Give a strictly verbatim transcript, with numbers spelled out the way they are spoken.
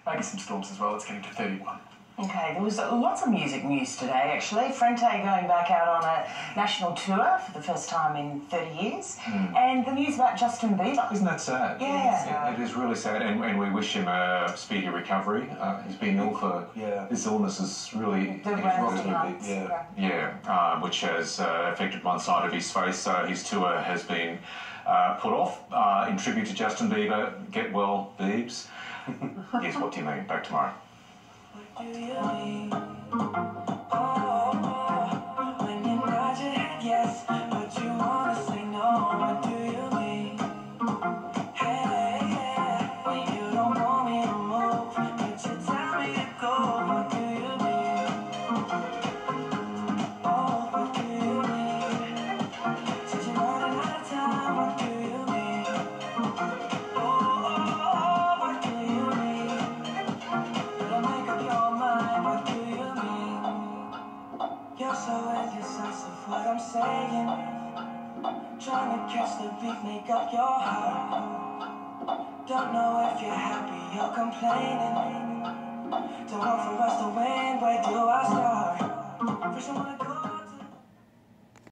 maybe some storms as well. It's getting to thirty-one. Okay, there was lots of music news today, actually. Frente going back out on a national tour for the first time in thirty years. Mm. And the news about Justin Bieber. Isn't that sad? Yeah. It, it is really sad, and, and we wish him a speedy recovery. Uh, he's been ill for... Yeah. This illness is really... The it's yeah, yeah uh, which has uh, affected one side of his face. So his tour has been uh, put off. Uh, in tribute to Justin Bieber, get well, Biebs. Here's What Do You Mean? Back tomorrow. What do you mean? Oh, oh, when you nod your head yes, but you wanna say no. What do you mean? Hey, yeah, when you don't want me to move, but you tell me to go. What do you mean? Oh, what do you mean? Since you're running out of time, what do you mean? Oh, oh, oh, what do you mean? What do you mean? You're so indecisive, what I'm saying. Trying to catch the beat, make up your heart. Don't know if you're happy or complaining. Don't want for us to win, where do I start? First I wanna